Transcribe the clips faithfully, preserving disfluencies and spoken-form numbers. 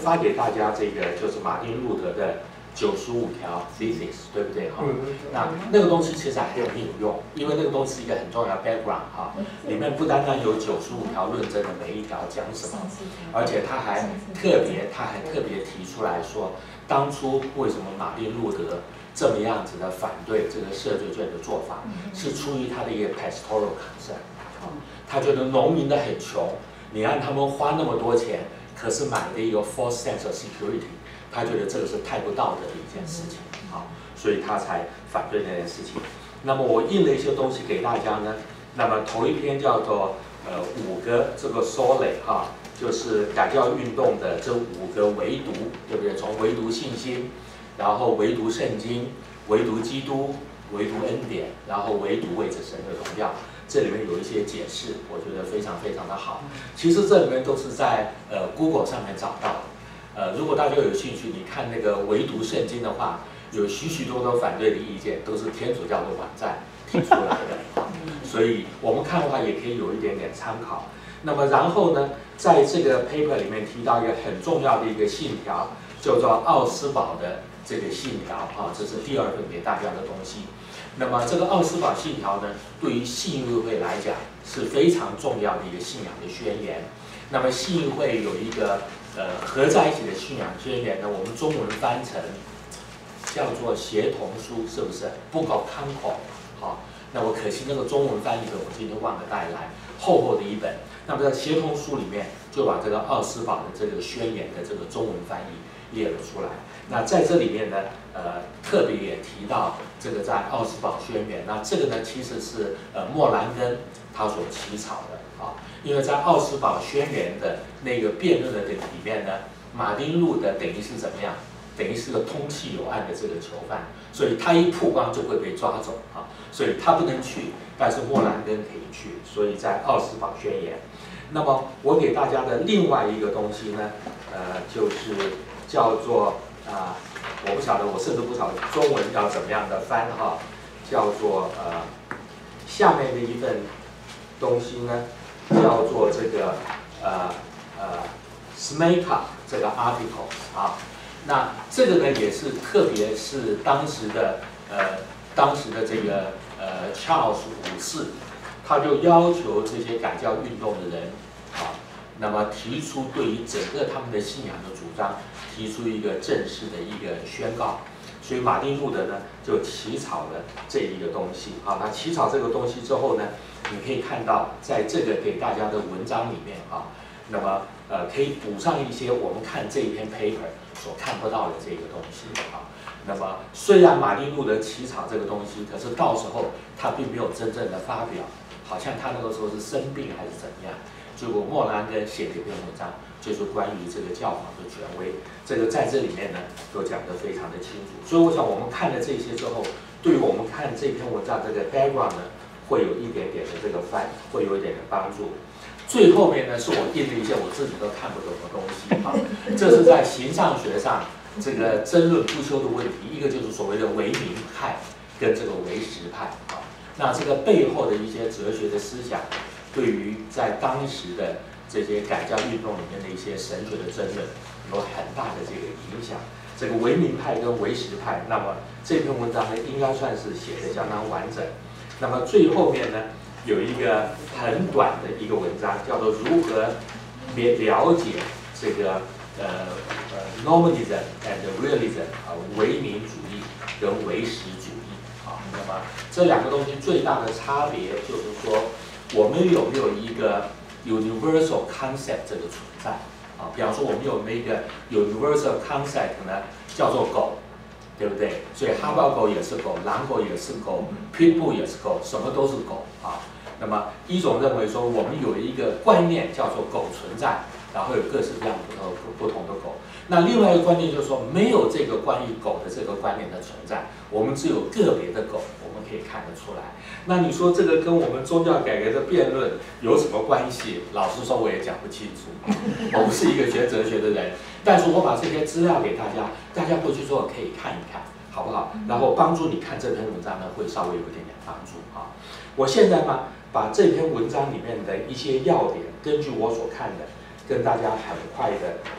发给大家这个就是马丁路德的九十五条 thesis， 对不对哈？那那个东西其实还很有用，因为那个东西是一个很重要的 background 哈，里面不单单有九十五条论证的每一条讲什么，而且他还特别他还特别提出来说，当初为什么马丁路德这么样子的反对这个赦罪券的做法，是出于他的一个 pastoral concern， 他觉得农民的很穷，你让他们花那么多钱，可是买了一个 false sense of security。他觉得这个是太不道德的一件事情啊，所以他才反对那件事情。那么我印了一些东西给大家呢。那么头一篇叫做呃五个这个 solid 哈，就是改教运动的这五个唯独，对不对？从唯独信心，然后唯独圣经，唯独基督，唯独恩典，然后唯独为着神的荣耀。这里面有一些解释，我觉得非常非常的好。其实这里面都是在呃 Google 上面找到的。呃，如果大家有兴趣，你看那个唯独圣经的话，有许许多多反对的意见，都是天主教的网站提出来的，所以我们看的话也可以有一点点参考。那么然后呢，在这个 paper 里面提到一个很重要的一个信条，叫做奥斯堡的这个信条啊，这是第二份给大家的东西。那么这个奥斯堡信条呢，对于信义会来讲是非常重要的一个信仰的宣言。那么信义会有一个呃合在一起的信仰宣言呢，我们中文翻成叫做协同书，是不是 ？Book of Concord， 好，那我可惜那个中文翻译本我今天忘了带来，厚厚的一本。那么在协同书里面就把这个奥斯堡的这个宣言的这个中文翻译列了出来。那在这里面呢，呃，特别也提到这个在奥斯堡宣言，那这个呢其实是呃莫兰根他所起草的啊，因为在奥斯堡宣言的那个辩论的里面呢，马丁路德等于是怎么样？等于是个通缉有案的这个囚犯，所以他一曝光就会被抓走啊，所以他不能去，但是莫兰根可以去，所以在奥斯堡宣言。那么我给大家的另外一个东西呢，呃，就是叫做啊、呃，我不晓得，我甚至不晓得中文要怎么样的翻哈，叫做呃，下面的一份东西呢，叫做这个呃呃 Smeka 这个 article 啊。那这个呢，也是特别是当时的呃，当时的这个呃 Charles 五世，他就要求这些改教运动的人啊，那么提出对于整个他们的信仰的主张，提出一个正式的一个宣告。所以马丁路德呢，就起草了这一个东西啊。那起草这个东西之后呢，你可以看到在这个给大家的文章里面啊，那么呃可以补上一些我们看这一篇 paper 所看不到的这个东西啊。那么虽然马丁路德起草这个东西，可是到时候他并没有真正的发表，好像他那个时候是生病还是怎么样。结果莫兰根写了一篇文章，就是关于这个教皇的权威，这个在这里面呢都讲得非常的清楚。所以我想我们看了这些之后，对于我们看这篇文章这个 background 呢，会有一点点的这个翻，会有一点的帮助。最后面呢，是我印了一些我自己都看不懂的东西啊，这是在形上学上这个争论不休的问题。一个就是所谓的唯名派跟这个唯实派啊，那这个背后的一些哲学的思想，对于在当时的这些改教运动里面的一些神学的争论有很大的这个影响。这个唯名派跟唯实派，那么这篇文章呢，应该算是写得相当完整。那么最后面呢，有一个很短的一个文章，叫做如何了解这个呃呃 Nominalism and Realism 啊，唯名主义跟唯实主义啊。那么这两个东西最大的差别就是说，我们有没有一个 universal concept 这个存在啊？比方说，我们有没有一个 universal concept 呢？叫做狗。对不对？所以哈巴狗也是狗，狼狗也是狗 ，pitbull 也是狗，什么都是狗啊。那么一种认为说，我们有一个观念叫做狗存在，然后有各式各样不同不同的狗。那另外一个观念就是说，没有这个关于狗的这个观念的存在，我们只有个别的狗，我们可以看得出来。那你说这个跟我们宗教改革的辩论有什么关系？老实说，我也讲不清楚。我不是一个学哲学的人。但是我把这些资料给大家，大家回去之后可以看一看，好不好？然后帮助你看这篇文章呢，会稍微有一点点帮助啊。我现在呢，把这篇文章里面的一些要点，根据我所看的，跟大家很快的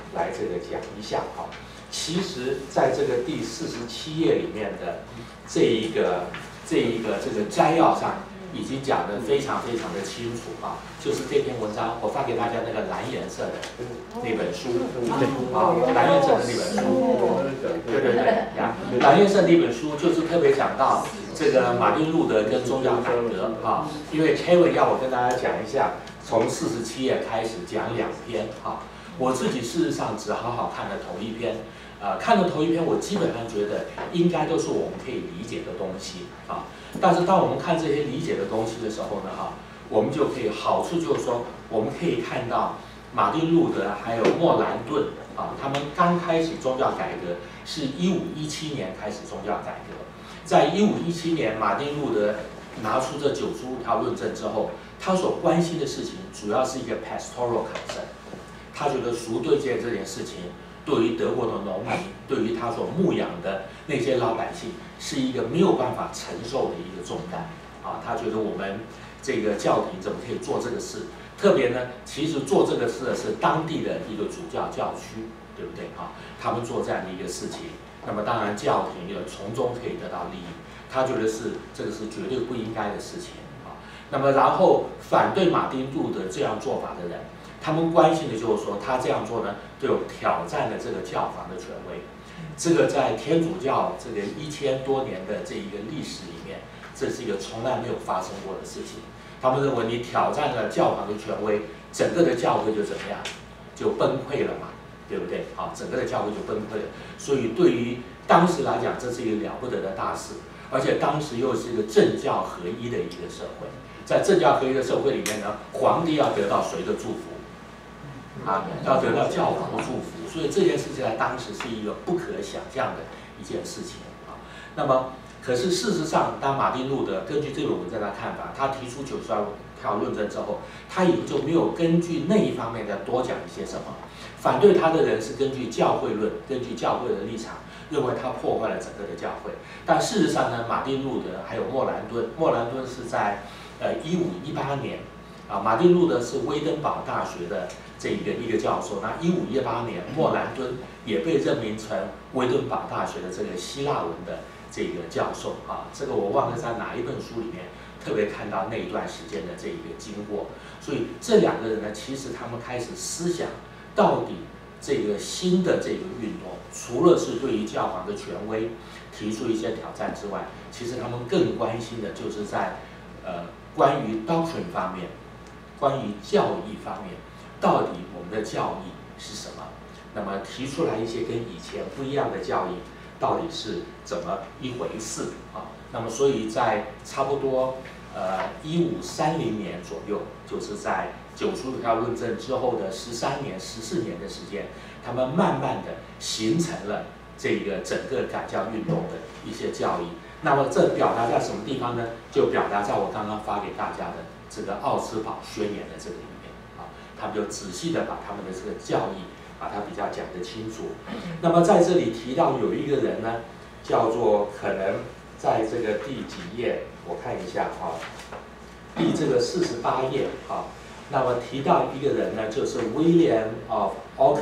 来这个讲一下哈。其实，在这个第四十七页里面的这一个这一个这个摘要上，已经讲得非常非常的清楚啊，就是这篇文章我发给大家那个蓝颜色的那本书啊，蓝颜色的那本书，对对对呀，蓝颜色那本书就是特别讲到这个马丁路德跟宗教改革啊，因为 Kevin 要我跟大家讲一下，从四十七页开始讲两篇啊，我自己事实上只好好看了头一篇。呃，看了头一篇，我基本上觉得应该都是我们可以理解的东西啊。但是当我们看这些理解的东西的时候呢，哈、啊，我们就可以好处就是说，我们可以看到马丁路德还有莫兰顿啊，他们刚开始宗教改革是一五一七年开始宗教改革，在一五一七年，马丁路德拿出这九十五条论证之后，他所关心的事情主要是一个 pastoral concern， 他觉得赎罪戒这件事情。对于德国的农民，对于他所牧养的那些老百姓，是一个没有办法承受的一个重担啊！他觉得我们这个教廷怎么可以做这个事？特别呢，其实做这个事的是当地的一个主教教区，对不对啊？他们做这样的一个事情，那么当然教廷也从中可以得到利益。他觉得是这个是绝对不应该的事情啊。那么然后反对马丁路德这样做法的人。他们关心的就是说，他这样做呢，就有挑战了这个教皇的权威。这个在天主教这个一千多年的这一个历史里面，这是一个从来没有发生过的事情。他们认为你挑战了教皇的权威，整个的教会就怎么样，就崩溃了嘛，对不对？啊，整个的教会就崩溃了。所以对于当时来讲，这是一个了不得的大事，而且当时又是一个政教合一的一个社会。在政教合一的社会里面呢，皇帝要得到谁的祝福？啊，要得到教皇的祝福，所以这件事情在当时是一个不可想象的一件事情啊。那么，可是事实上，当马丁路德根据这本文章的看法，他提出九十二条论证之后，他也就没有根据那一方面再多讲一些什么。反对他的人是根据教会论，根据教会的立场，认为他破坏了整个的教会。但事实上呢，马丁路德还有莫兰顿，莫兰顿是在呃一五一八年。啊，马丁路德是威登堡大学的这一个一个教授，那一五一八年，莫兰顿也被任命成威登堡大学的这个希腊文的这个教授啊，这个我忘了在哪一本书里面特别看到那一段时间的这一个经过，所以这两个人呢，其实他们开始思想到底这个新的这个运动，除了是对于教皇的权威提出一些挑战之外，其实他们更关心的就是在呃关于 doctrine 方面。关于教义方面，到底我们的教义是什么？那么提出来一些跟以前不一样的教义，到底是怎么一回事啊？那么所以在差不多呃一五三零年左右，就是在九十五条论证之后的十三年、十四年的时间，他们慢慢的形成了这个整个改教运动的一些教义。那么这表达在什么地方呢？就表达在我刚刚发给大家的这个奥斯堡宣言的这个里面啊，他们就仔细的把他们的这个教义把它比较讲得清楚。那么在这里提到有一个人呢，叫做可能在这个第几页，我看一下啊，第这个四十八页啊，那么提到一个人呢，就是 William of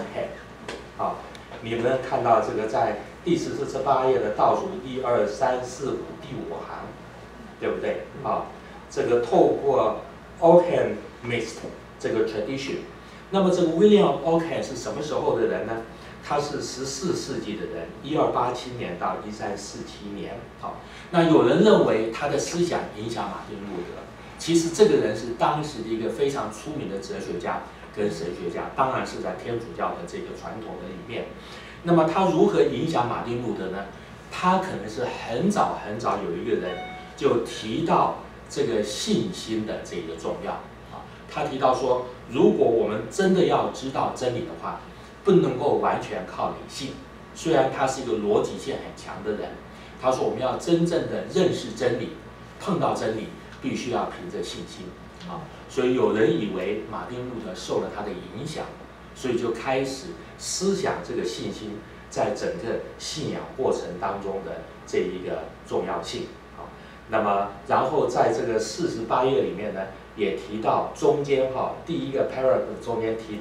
Ockham 啊，你们看到这个在第四十八页的倒数一二三四五第五行，对不对啊？这个透过 Ockham Mist 这个 tradition， 那么这个 William Ockham 是什么时候的人呢？他是十四世纪的人，一二八七年到一三四七年。好，那有人认为他的思想影响马丁路德，其实这个人是当时的一个非常出名的哲学家跟神学家，当然是在天主教的这个传统的里面。那么他如何影响马丁路德呢？他可能是很早很早有一个人就提到这个信心的这个重要啊。他提到说，如果我们真的要知道真理的话，不能够完全靠理性。虽然他是一个逻辑性很强的人，他说我们要真正的认识真理，碰到真理必须要凭着信心啊。所以有人以为马丁路德受了他的影响，所以就开始思想这个信心在整个信仰过程当中的这一个重要性啊。那么，然后在这个四十八页里面呢，也提到中间哈，第一个 paragraph 中间提到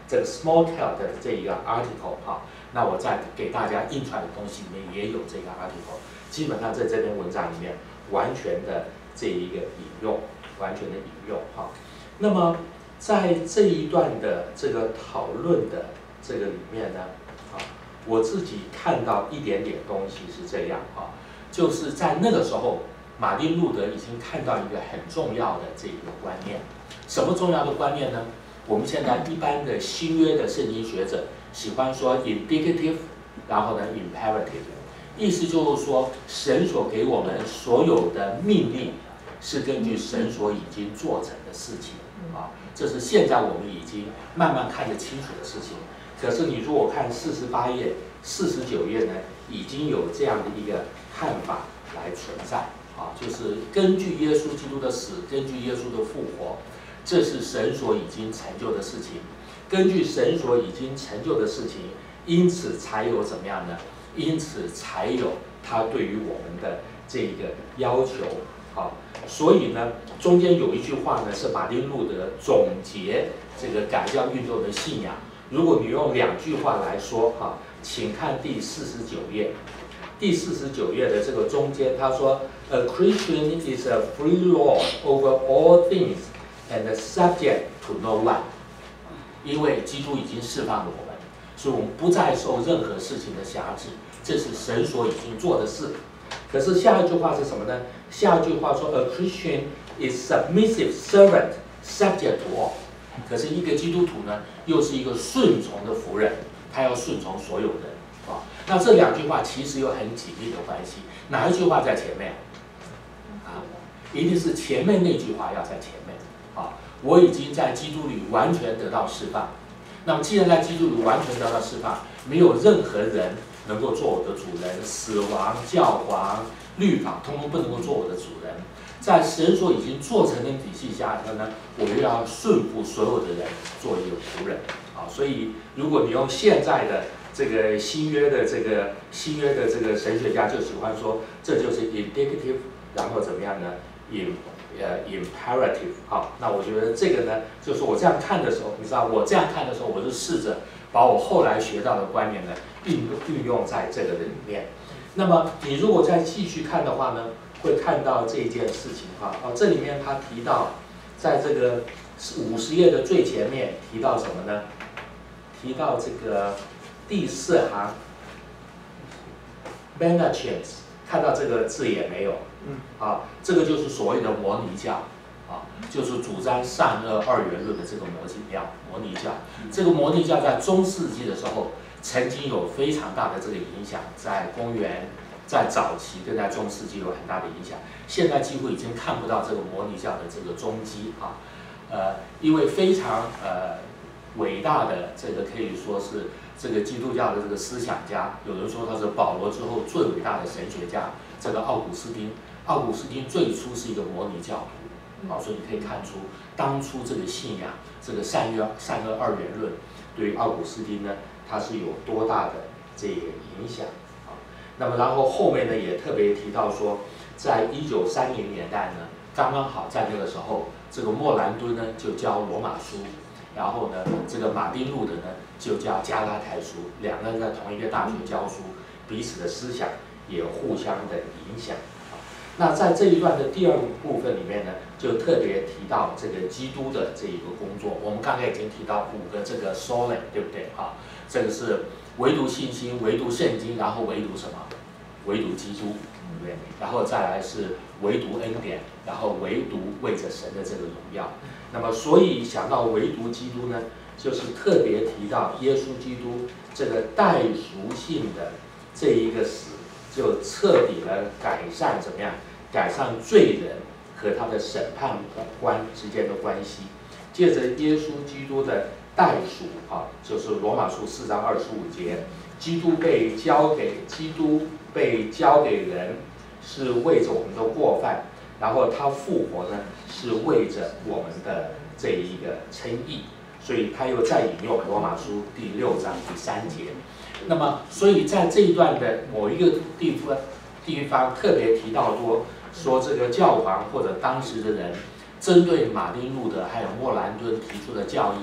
这个 small tail 的这一个 article 哈，那我在给大家印出来的东西里面也有这个 article， 基本上在这篇文章里面完全的这一个引用，完全的引用哈。那么在这一段的这个讨论的这个里面呢，啊，我自己看到一点点东西是这样啊，就是在那个时候，马丁路德已经看到一个很重要的这一个观念。什么重要的观念呢？我们现在一般的新约的圣经学者喜欢说 indicative， 然后呢 imperative， 意思就是说，神所给我们所有的命令是根据神所已经做成的事情啊，这是现在我们已经慢慢看得清楚的事情。可是你如果看四十八页、四十九页呢，已经有这样的一个看法来存在啊，就是根据耶稣基督的死，根据耶稣的复活，这是神所已经成就的事情。根据神所已经成就的事情，因此才有怎么样呢？因此才有他对于我们的这个要求啊。所以呢，中间有一句话呢，是马丁路德总结这个改教运动的信仰。如果你用两句话来说哈，请看第四十九页。第四十九页的这个中间，他说 ：“A Christian is a free lord over all things and subject to no one。”因为基督已经释放了我们，所以我们不再受任何事情的辖制，这是神所已经做的事。可是下一句话是什么呢？下一句话说 ：“A Christian is submissive servant, subject to all。”可是一个基督徒呢，又是一个顺从的仆人，他要顺从所有人啊。那这两句话其实有很紧密的关系，哪一句话在前面？啊，一定是前面那句话要在前面啊。我已经在基督里完全得到释放。那么既然在基督里完全得到释放，没有任何人能够做我的主人，死亡、教皇、律法，通通不能够做我的主人。在神所已经做成的体系下呢，我又要顺服所有的人，做一个仆人啊。所以，如果你用现在的这个新约的这个新约的这个神学家就喜欢说，这就是 indicative， 然后怎么样呢 ？in 呃 imperative 啊。那我觉得这个呢，就是我这样看的时候，你知道，我这样看的时候，我是试着把我后来学到的观念呢运运用在这个里面。那么，你如果再继续看的话呢？会看到这件事情哈，哦，这里面他提到，在这个五十页的最前面提到什么呢？提到这个第四行 ，managers， 看到这个字也没有，嗯，啊，这个就是所谓的摩尼教，啊，就是主张善恶二元论的这个摩尼教，摩尼教，这个摩尼教在中世纪的时候，曾经有非常大的这个影响，在公元。在早期跟在中世纪有很大的影响，现在几乎已经看不到这个摩尼教的这个踪迹啊，呃，因为非常呃伟大的这个可以说是这个基督教的这个思想家，有人说他是保罗之后最伟大的神学家，这个奥古斯丁，奥古斯丁最初是一个摩尼教徒，啊，所以你可以看出当初这个信仰，这个善恶善恶二元论对于奥古斯丁呢，它是有多大的这个影响。那么，然后后面呢也特别提到说，在一九三零年代呢，刚刚好在那个时候，这个莫兰敦呢就教罗马书，然后呢，这个马丁路德呢就教加拉太书，两个人在同一个大学教书，彼此的思想也互相的影响。那在这一段的第二部分里面呢，就特别提到这个基督的这一个工作。我们刚才已经提到五个这个 sola， 对不对？哈，这个是。唯独信心，唯独圣经，然后唯独什么？唯独基督，对不对？然后再来是唯独恩典，然后唯独为着神的这个荣耀。那么，所以想到唯独基督呢，就是特别提到耶稣基督这个代赎性的这一个死，就彻底的改善怎么样？改善罪人和他的审判官之间的关系。借着耶稣基督的代赎啊，就是罗马书四章二十五节，基督被交给基督被交给人，是为着我们的过犯，然后他复活呢，是为着我们的这一个称义，所以他又再引用罗马书第六章第三节。那么，所以在这一段的某一个地方地方特别提到多说这个教皇或者当时的人。针对马丁路德还有莫兰敦提出的教义，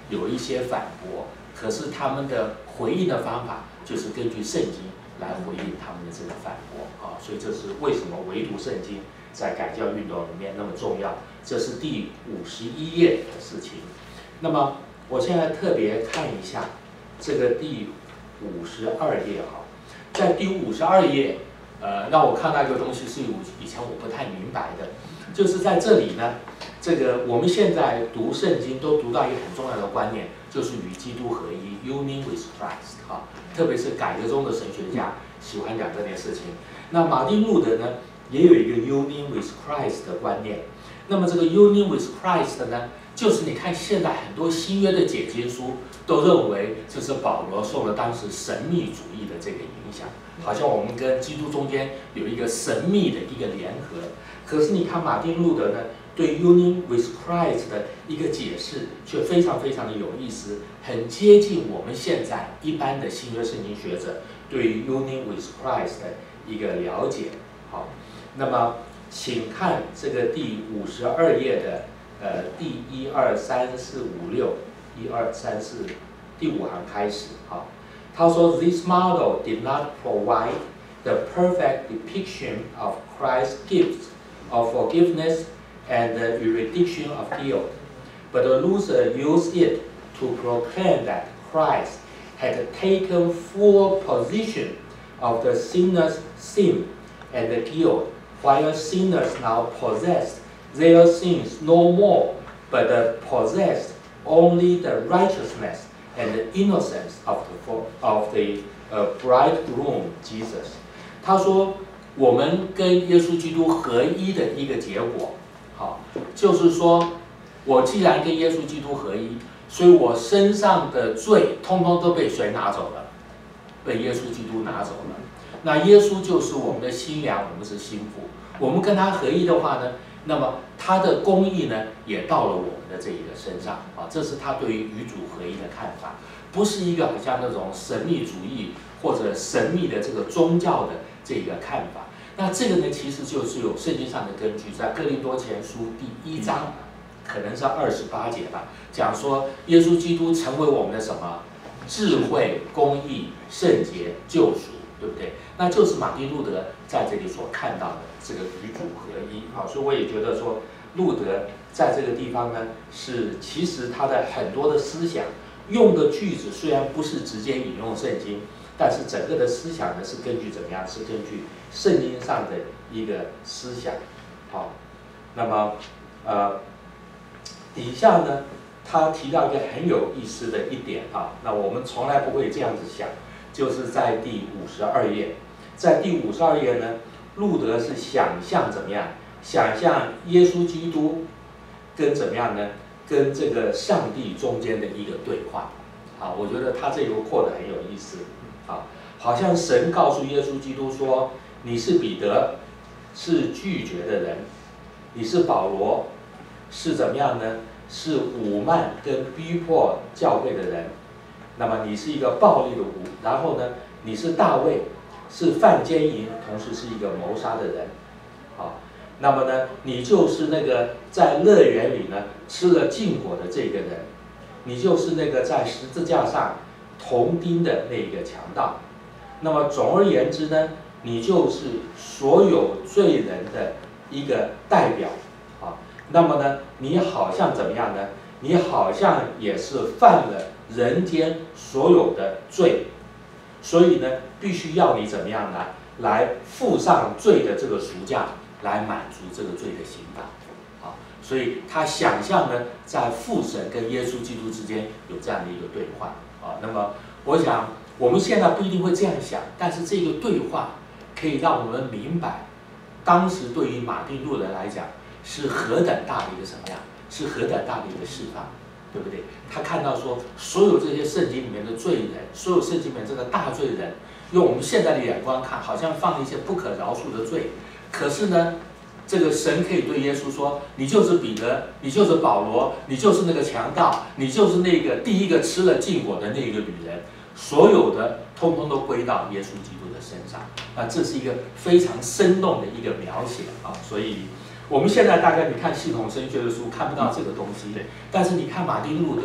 有一些反驳，可是他们的回应的方法就是根据圣经来回应他们的这个反驳啊，所以这是为什么唯独圣经在改教运动里面那么重要。这是第五十一页的事情。那么我现在特别看一下这个第五十二页哈，在第五十二页，呃，让我看到一个东西是以前我不太明白的，就是在这里呢，这个我们现在读圣经都读到一个很重要的观念，就是与基督合一 ，union with Christ 哈，特别是改革中的神学家喜欢讲这件事情。那马丁路德呢，也有一个 union with Christ 的观念。那么这个 union with Christ 呢，就是你看现在很多新约的解经书都认为这是保罗受了当时神秘主义的这个影响，好像我们跟基督中间有一个神秘的一个联合。可是你看马丁路德呢，对 union with Christ 的一个解释却非常非常的有意思，很接近我们现在一般的新约圣经学者对于 union with Christ 的一个了解。好，那么请看这个第五十二页的呃第一二三四五六，一二三四第五行开始啊。他说 ，This model did not provide the perfect depiction of Christ's gifts of forgiveness and the erudition of guilt, but Luther used it to proclaim that Christ had taken full possession of the sinner's sin and the guilt, while sinners now possessed their sins no more, but possessed only the righteousness and the innocence of the, of the uh, bridegroom Jesus. 他说，我们跟耶稣基督合一的一个结果，好，就是说，我既然跟耶稣基督合一，所以我身上的罪通通都被谁拿走了？被耶稣基督拿走了。那耶稣就是我们的新娘，我们是新妇。我们跟他合一的话呢，那么他的公义呢，也到了我们的这一个身上啊。这是他对于与主合一的看法，不是一个好像那种神秘主义或者神秘的这个宗教的这个看法。那这个呢，其实就是有圣经上的根据，在哥林多前书第一章，可能是二十八节吧，讲说耶稣基督成为我们的什么智慧、公义、圣洁、救赎，对不对？那就是马丁路德在这里所看到的这个与主合一啊。所以我也觉得说，路德在这个地方呢，是其实他的很多的思想用的句子虽然不是直接引用圣经，但是整个的思想呢是根据怎么样？是根据圣经上的一个思想。好，那么呃底下呢，他提到一个很有意思的一点啊，那我们从来不会这样子想，就是在第五十二页，在第五十二页呢，路德是想象怎么样？想象耶稣基督跟怎么样呢？跟这个上帝中间的一个对话。啊，我觉得他这个扩得很有意思。啊，好像神告诉耶稣基督说：“你是彼得，是拒绝的人；你是保罗，是怎么样呢？是侮慢跟逼迫教会的人。那么你是一个暴力的武，然后呢，你是大卫，是犯奸淫，同时是一个谋杀的人。好，那么呢，你就是那个在乐园里呢吃了禁果的这个人，你就是那个在十字架上铜钉的那个强盗。那么总而言之呢，你就是所有罪人的一个代表。啊，那么呢，你好像怎么样呢？你好像也是犯了人间所有的罪，所以呢，必须要你怎么样呢？来付上罪的这个赎价，来满足这个罪的刑罚。啊，所以他想象呢，在父神跟耶稣基督之间有这样的一个对话。啊，那么我想我们现在不一定会这样想，但是这个对话可以让我们明白，当时对于马丁路德来讲是何等大的一个什么样，是何等大的一个释放，对不对？他看到说，所有这些圣经里面的罪人，所有圣经里面这个大罪人，用我们现在的眼光看，好像犯了一些不可饶恕的罪。可是呢，这个神可以对耶稣说：“你就是彼得，你就是保罗，你就是那个强盗，你就是那个第一个吃了禁果的那个女人。”所有的通通都归到耶稣基督的身上。那这是一个非常生动的一个描写啊，所以。我们现在大概你看系统神学的书看不到这个东西，但是你看马丁路德，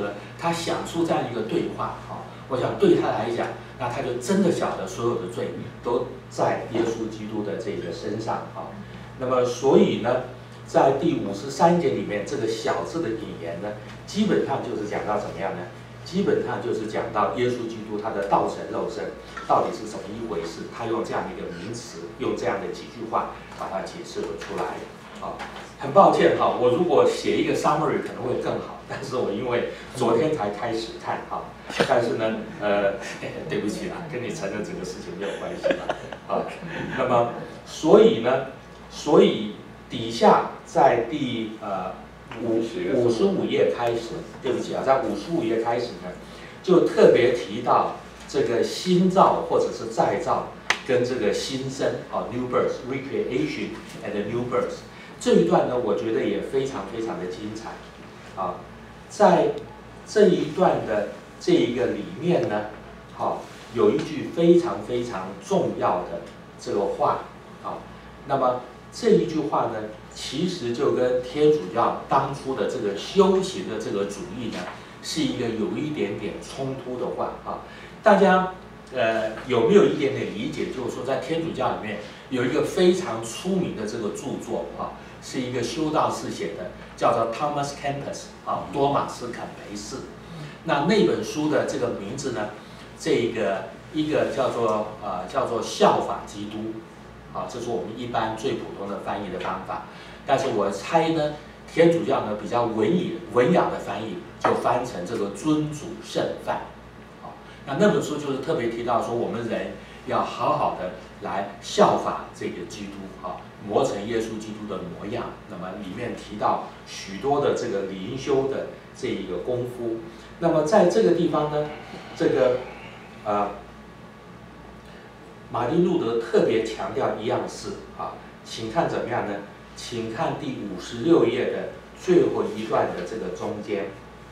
他想出这样一个对话，哈，我想对他来讲，那他就真的晓得所有的罪都在耶稣基督的这个身上，哈。那么所以呢，在第五十三节里面，这个小字的引言呢，基本上就是讲到怎么样呢？基本上就是讲到耶稣基督他的道成肉身到底是怎么一回事，他用这样的一个名词，用这样的几句话把它解释了出来。啊，很抱歉哈，我如果写一个 summary 可能会更好，但是我因为昨天才开始看哈，但是呢，呃，对不起啦，跟你承认这个事情没有关系啦。啊，那么所以呢，所以底下在第呃。五五十五页开始，对不起啊，在五十五页开始呢，就特别提到这个新造或者是再造跟这个新生啊 ，new birth, recreation and new birth 这一段呢，我觉得也非常非常的精彩啊。在这一段的这一个里面呢，好，有一句非常非常重要的这个话啊，那么这一句话呢，其实就跟天主教当初的这个修行的这个主义呢，是一个有一点点冲突的话啊。大家呃有没有一点点理解？就是说，在天主教里面有一个非常出名的这个著作啊，是一个修道士写的，叫做 Thomas Kempis 啊，多马斯坎培士。那那本书的这个名字呢，这个一个叫做呃叫做效法基督。啊，这是我们一般最普通的翻译的方法，但是我猜呢，天主教呢比较文雅文雅的翻译，就翻成这个尊主圣范。啊，那那本书就是特别提到说，我们人要好好的来效法这个基督，啊，磨成耶稣基督的模样。那么里面提到许多的这个灵修的这一个功夫。那么在这个地方呢，这个呃。马丁路德特别强调一样事啊，请看怎么样呢？请看第五十六页的最后一段的这个中间。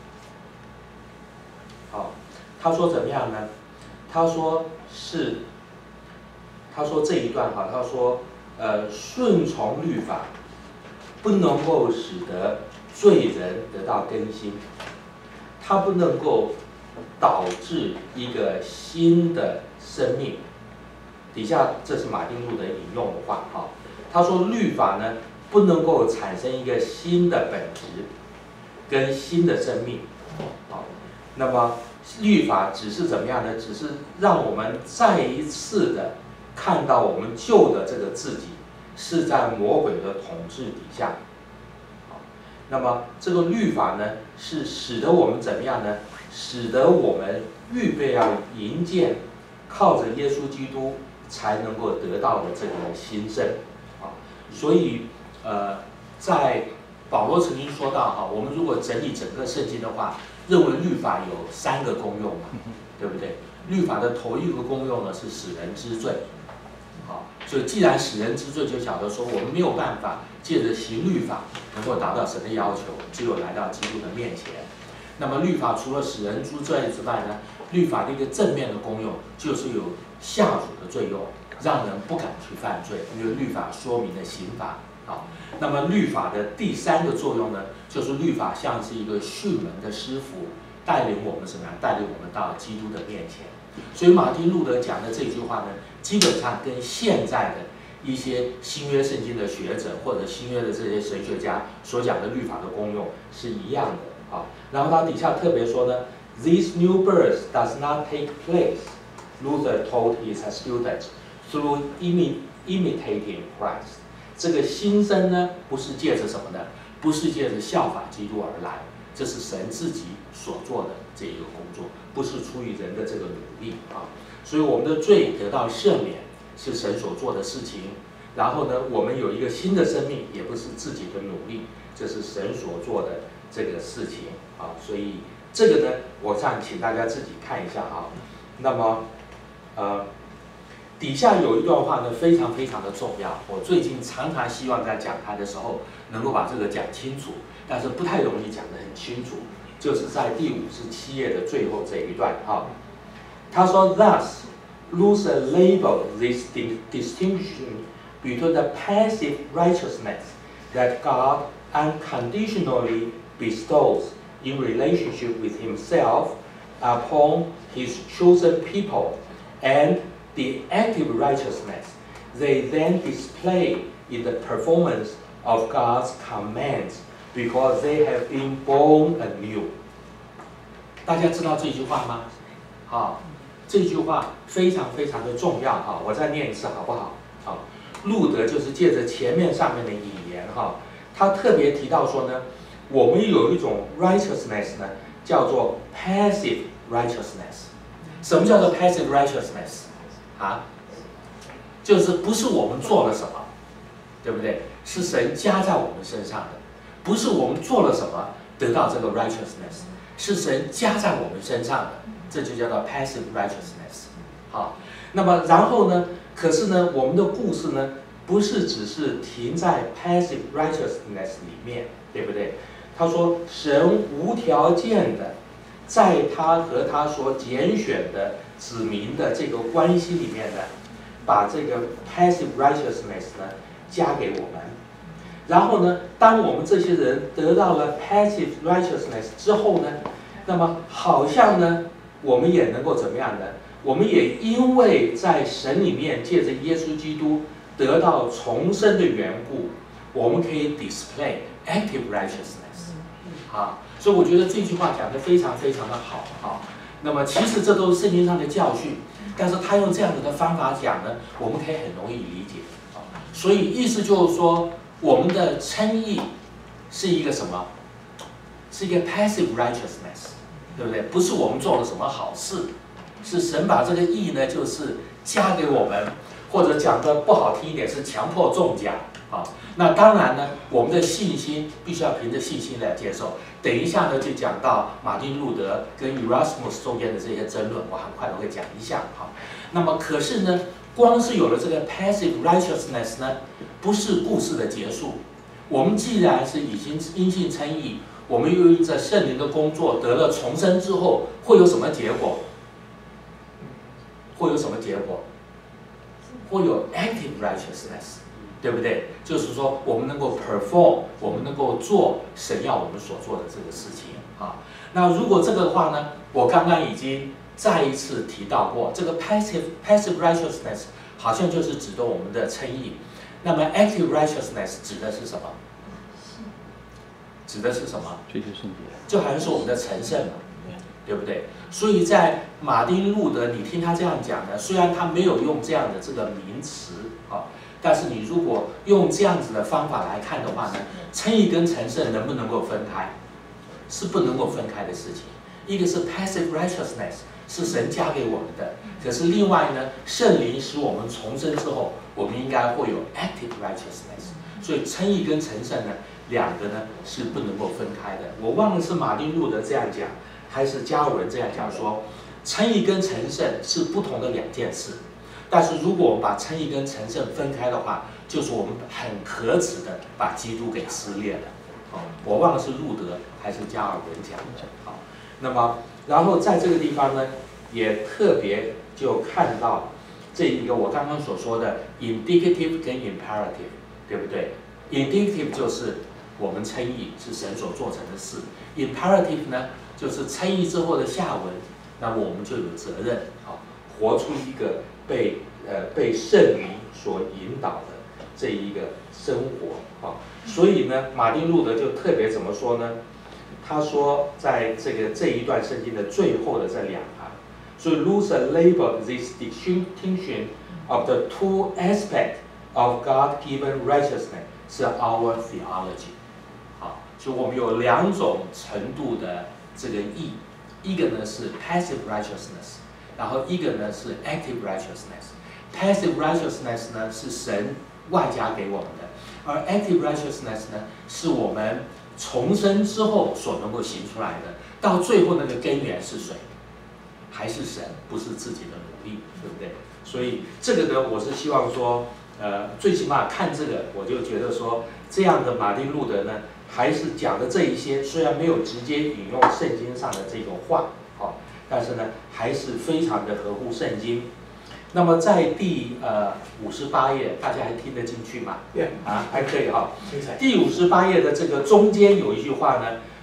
好，他说怎么样呢？他说是，他说这一段哈，他说呃，顺从律法不能够使得罪人得到更新，它不能够导致一个新的生命。底下这是马丁路德引用的话哈，他说律法呢不能够产生一个新的本质跟新的生命，好，那么律法只是怎么样呢？只是让我们再一次的看到我们旧的这个自己是在魔鬼的统治底下，好，那么这个律法呢是使得我们怎么样呢？使得我们预备要迎接靠着耶稣基督才能够得到的这个新生，啊，所以呃，在保罗曾经说到哈，我们如果整理整个圣经的话，认为律法有三个功用嘛，对不对？律法的头一个功用呢是使人知罪，好，所以既然使人知罪，就晓得说我们没有办法借着行律法能够达到神的要求，只有来到基督的面前。那么律法除了使人知罪之外呢，律法的一个正面的功用就是有下主的罪用，让人不敢去犯罪，因为律法说明了刑罚啊。那么律法的第三个作用呢，就是律法像是一个训门的师傅，带领我们怎么样？带领我们到基督的面前。所以马丁路德讲的这句话呢，基本上跟现在的一些新约圣经的学者或者新约的这些神学家所讲的律法的功用是一样的啊。然后他底下特别说呢 ，This new birth does not take place, Luther told his students, through imi imitating Christ. 这个新生呢，不是借着什么呢？不是借着效法基督而来，这是神自己所做的这一个工作，不是出于人的这个努力啊。所以我们的罪得到赦免是神所做的事情，然后呢，我们有一个新的生命，也不是自己的努力，这是神所做的这个事情啊。所以这个呢，我想请大家自己看一下啊。那么，呃。底下有一段话呢，非常非常的重要。我最近常常希望在讲它的时候能够把这个讲清楚，但是不太容易讲得很清楚。就是在第五十七页的最后这一段哈，他说 ，Thus Luther labeled this distinction between the passive righteousness that God unconditionally bestows in relationship with himself upon his chosen people, and the active righteousness they then display in the performance of God's commands because they have been born anew. 大家知道这句话吗？好，这句话非常非常的重要哈，我再念一次好不好？好，路德就是借着前面上面的引言哈，他特别提到说呢，我们有一种 righteousness 呢，叫做 passive righteousness。什么叫做 passive righteousness？ 啊，就是不是我们做了什么，对不对？是神加在我们身上的，不是我们做了什么得到这个 righteousness， 是神加在我们身上的，这就叫做 passive righteousness。好，那么然后呢？可是呢，我们的故事呢，不是只是停在 passive righteousness 里面，对不对？他说，神无条件的，在他和他所拣选的子民的这个关系里面呢，把这个 passive righteousness 呢加给我们。然后呢，当我们这些人得到了 passive righteousness 之后呢，那么好像呢，我们也能够怎么样呢？我们也因为在神里面借着耶稣基督得到重生的缘故，我们可以 display active righteousness。啊，所以我觉得这句话讲得非常非常的好啊。那么其实这都是圣经上的教训，但是他用这样子的方法讲呢，我们可以很容易理解啊。所以意思就是说，我们的称义是一个什么？是一个 passive righteousness， 对不对？不是我们做了什么好事。是神把这个义呢，就是加给我们，或者讲的不好听一点，是强迫中奖啊。那当然呢，我们的信心必须要凭着信心来接受。等一下呢，就讲到马丁路德跟 Erasmus 中间的这些争论，我很快的会讲一下哈。那么可是呢，光是有了这个 passive righteousness 呢，不是故事的结束。我们既然是已经因信称义，我们又因着圣灵的工作得了重生之后，会有什么结果？会有什么结果？会有 active righteousness， 对不对？就是说，我们能够 perform， 我们能够做神要我们所做的这个事情啊。那如果这个的话呢，我刚刚已经再一次提到过，这个 passive passive righteousness 好像就是指的我们的称义。那么 active righteousness 指的是什么？指的是什么？ 追求圣洁， 就好像是我们的成圣嘛。对不对？所以在马丁路德，你听他这样讲呢，虽然他没有用这样的这个名词啊，但是你如果用这样子的方法来看的话呢，称义跟成圣能不能够分开？是不能够分开的事情。一个是 passive righteousness， 是神加给我们的；可是另外呢，圣灵使我们重生之后，我们应该会有 active righteousness。所以称义跟成圣呢，两个呢是不能够分开的。我忘了是马丁路德这样讲。还是加尔文这样讲说，称义跟成圣是不同的两件事。但是如果我们把称义跟成圣分开的话，就是我们很可耻的把基督给撕裂了。哦，我忘了是路德还是加尔文讲的。好，那么然后在这个地方呢，也特别就看到这一个我刚刚所说的 indicative 跟 imperative， 对不对 ？indicative 就是我们称义是神所做成的事 ，imperative 呢？就是称义之后的下文，那么我们就有责任啊，活出一个被呃被圣灵所引导的这一个生活啊。所以呢，马丁路德就特别怎么说呢？他说，在这个这一段圣经的最后的这两行，所以 Luther labeled this distinction of the two aspects of God-given righteousness 是 our theology。好，所以我们有两种程度的。这个义，一个呢是 passive righteousness， 然后一个呢是 active righteousness。passive righteousness 呢是神外加给我们的，而 active righteousness 呢是我们重生之后所能够行出来的。到最后那个根源是谁？还是神，不是自己的努力，对不对？所以这个呢，我是希望说，呃，最起码看这个，我就觉得说，这样的马丁路德呢。还是讲的这一些，虽然没有直接引用圣经上的这个话，哦，但是呢，还是非常的合乎圣经。那么在第呃五十八页，大家还听得进去吗？ Yeah. 啊，还可以哈、哦。第五十八页的这个中间有一句话呢，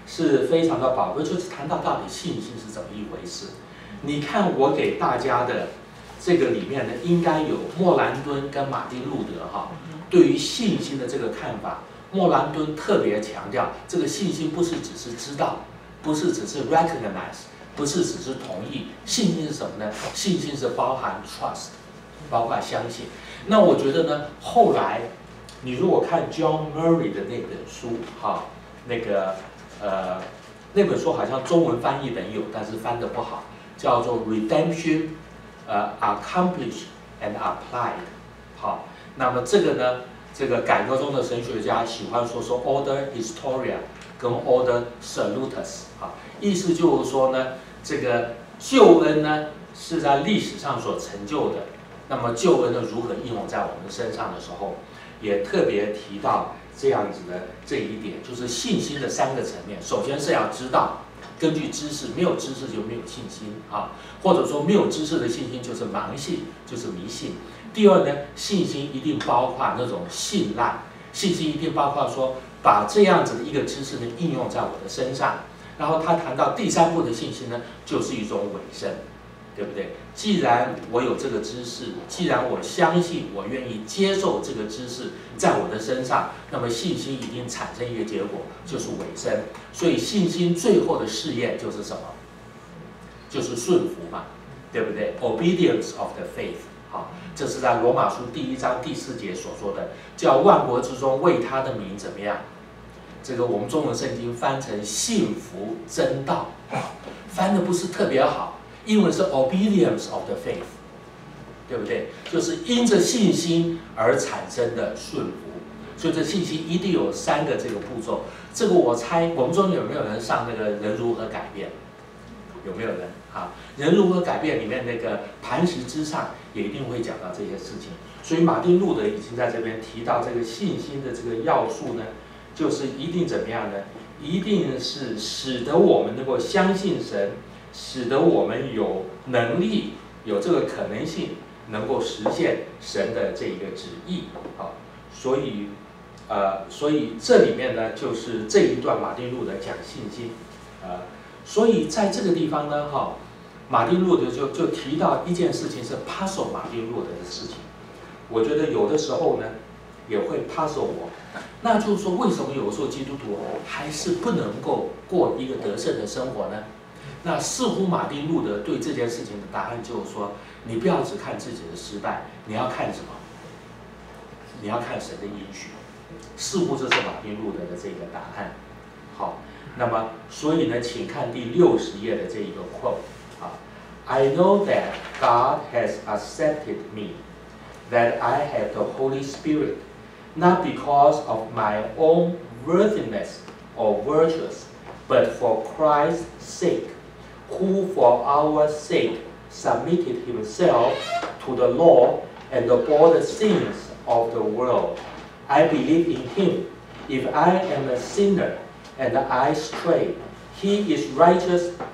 是非常的宝贵，就是谈到到底信心是怎么一回事。你看我给大家的这个里面呢，应该有莫兰敦跟马丁路德哈，对于信心的这个看法。莫兰敦特别强调，这个信心不是只是知道，不是只是 recognize， 不是只是同意。信心是什么呢？信心是包含 trust， 包括相信。那我觉得呢，后来你如果看 John Murray 的那本书，哈，那个呃那本书好像中文翻译本有，但是翻得不好，叫做 Redemption， 呃 Accomplished and Applied。好，那么这个呢？这个改革中的神学家喜欢说说 order historia 跟 order salutis 啊，意思就是说呢，这个救恩呢是在历史上所成就的，那么救恩呢如何应用在我们身上的时候，也特别提到这样子的这一点，就是信心的三个层面。首先是要知道，根据知识，没有知识就没有信心啊，或者说没有知识的信心就是盲信，就是迷信。第二呢，信心一定包括那种信赖，信心一定包括说把这样子的一个知识呢应用在我的身上。然后他谈到第三步的信心呢，就是一种委身，对不对？既然我有这个知识，既然我相信，我愿意接受这个知识在我的身上，那么信心一定产生一个结果，就是委身。所以信心最后的试验就是什么？就是顺服嘛，对不对 ？Obedience of the faith。好，这是在罗马书第一章第四节所说的，叫万国之中为他的名怎么样？这个我们中文圣经翻成信服真道，翻的不是特别好，英文是 obedience of the faith， 对不对？就是因着信心而产生的顺服，所以这信心一定有三个这个步骤。这个我猜我们中有没有人上那个人如何改变？有没有人啊？人如何改变里面那个磐石之上也一定会讲到这些事情。所以马丁路德已经在这边提到这个信心的这个要素呢，就是一定怎么样呢？一定是使得我们能够相信神，使得我们有能力、有这个可能性，能够实现神的这一个旨意啊。所以，呃，所以这里面呢，就是这一段马丁路德讲信心，呃。所以在这个地方呢，哈，马丁路德就就提到一件事情是 puzzle 马丁路德的事情。我觉得有的时候呢，也会 puzzle 我。那就是说，为什么有的时候基督徒还是不能够过一个得胜的生活呢？那似乎马丁路德对这件事情的答案就是说，你不要只看自己的失败，你要看什么？你要看神的应许。似乎这是马丁路德的这个答案。好。那么，所以呢，请看第六十页的这一个 quote 啊 ，I know that God has accepted me, that I have the Holy Spirit, not because of my own worthiness or virtues, but for Christ's sake, who for our sake submitted himself to the law and bore the sins of the world. I believe in him. If I am a sinner, and I stray, he is righteous